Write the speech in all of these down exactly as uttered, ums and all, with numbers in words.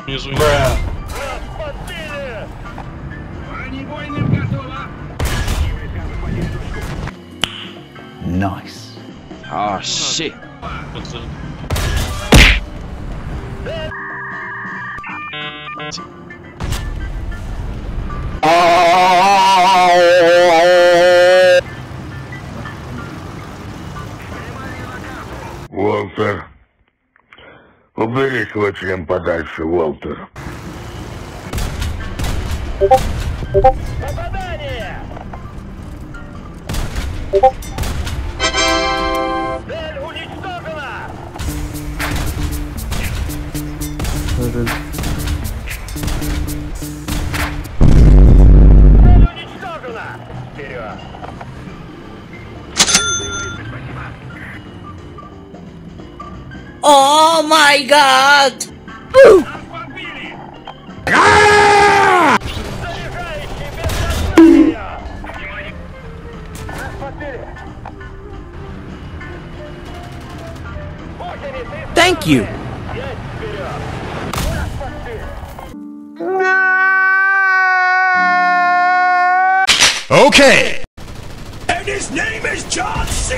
внизу. Бра. Nice. Oh shit. Уолтер, убери свой член подальше, Уолтер. Попадание! Цель уничтожена! Цель уничтожена! Вперед! Oh my god! Thank you. Okay. And his name is John C.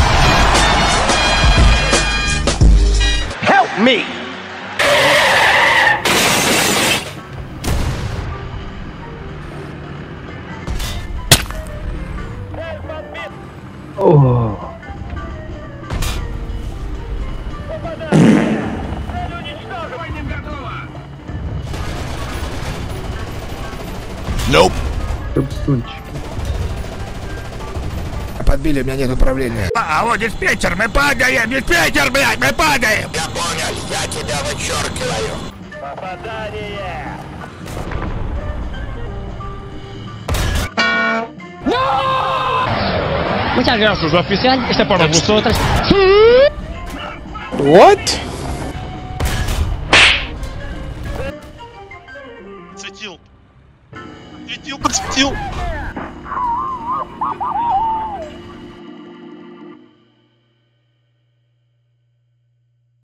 Help me. Oh. Nope. Подбили, у меня нет управления. А, вот диспетчер, мы падаем! Диспетчер, блядь, мы падаем! Я понял, я тебя вычеркиваю. Попадание! Muchas gracias, su oficial. Este por vosotros. What? Подсветил. Подсветил, подсветил.